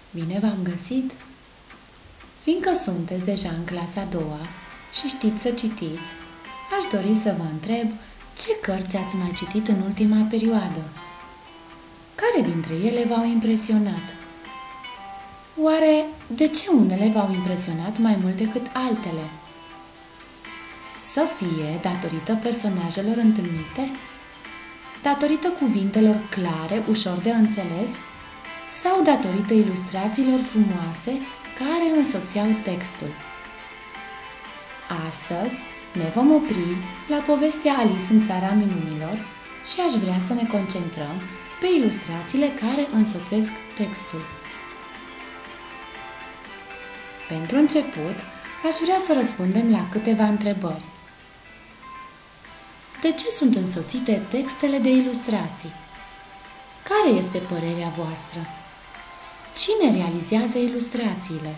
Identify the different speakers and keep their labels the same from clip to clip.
Speaker 1: Bine v-am găsit! Fiindcă sunteți deja în clasa a doua și știți să citiți, aș dori să vă întreb ce cărți ați mai citit în ultima perioadă? Care dintre ele v-au impresionat? Oare de ce unele v-au impresionat mai mult decât altele? Să fie datorită personajelor întâlnite? Datorită cuvintelor clare, ușor de înțeles? Sau datorită ilustrațiilor frumoase care însoțeau textul? Astăzi ne vom opri la povestea Alice în Țara Minunilor și aș vrea să ne concentrăm pe ilustrațiile care însoțesc textul. Pentru început, aș vrea să răspundem la câteva întrebări. De ce sunt însoțite textele de ilustrații? Care este părerea voastră? Cine realizează ilustrațiile?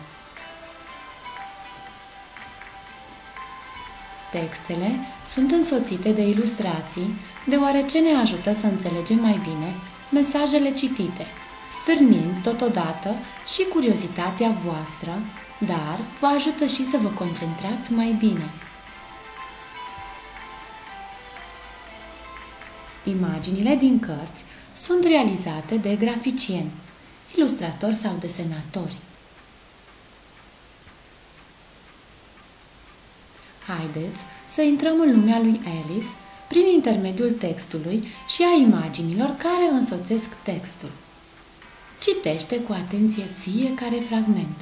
Speaker 1: Textele sunt însoțite de ilustrații, deoarece ne ajută să înțelegem mai bine mesajele citite, stârnind totodată și curiozitatea voastră, dar vă ajută și să vă concentrați mai bine. Imaginile din cărți sunt realizate de graficieni, ilustratori sau desenatori. Haideți să intrăm în lumea lui Alice prin intermediul textului și a imaginilor care însoțesc textul. Citește cu atenție fiecare fragment.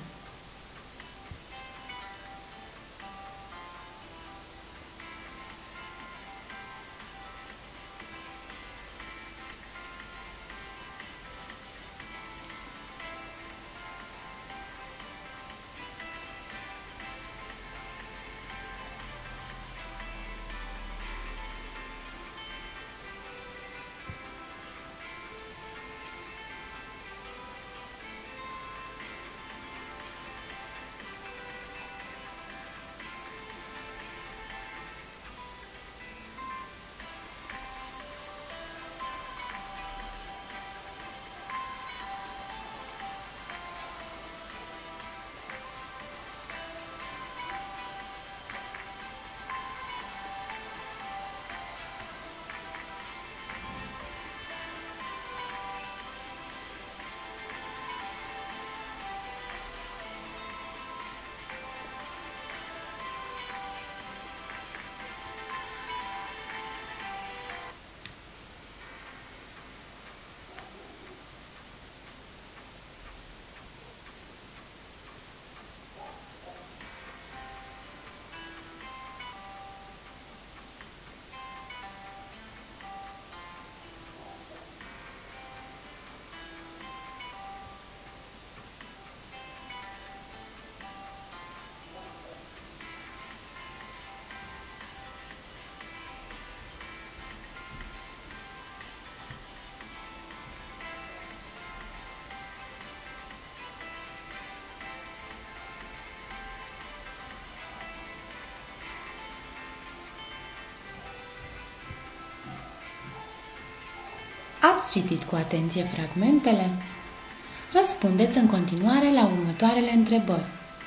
Speaker 1: Ați citit cu atenție fragmentele? Răspundeți în continuare la următoarele întrebări.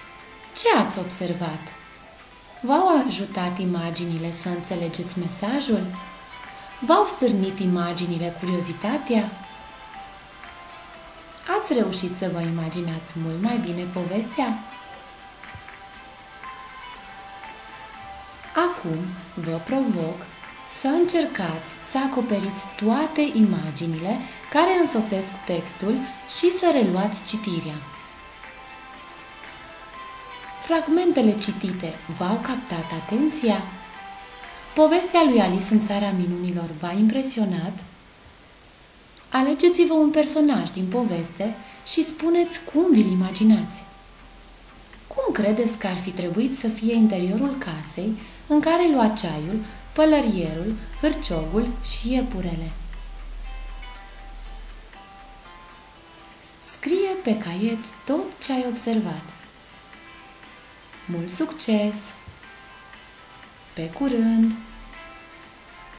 Speaker 1: Ce ați observat? V-au ajutat imaginile să înțelegeți mesajul? V-au stârnit imaginile curiozitatea? Ați reușit să vă imaginați mult mai bine povestea? Acum vă provoc să încercați să acoperiți toate imaginile care însoțesc textul și să reluați citirea. Fragmentele citite v-au captat atenția? Povestea lui Alice în Țara Minunilor v-a impresionat? Alegeți-vă un personaj din poveste și spuneți cum vi-l imaginați. Cum credeți că ar fi trebuit să fie interiorul casei în care lua ceaiul pălărierul, hârciogul și iepurele? Scrie pe caiet tot ce ai observat. Mult succes! Pe curând!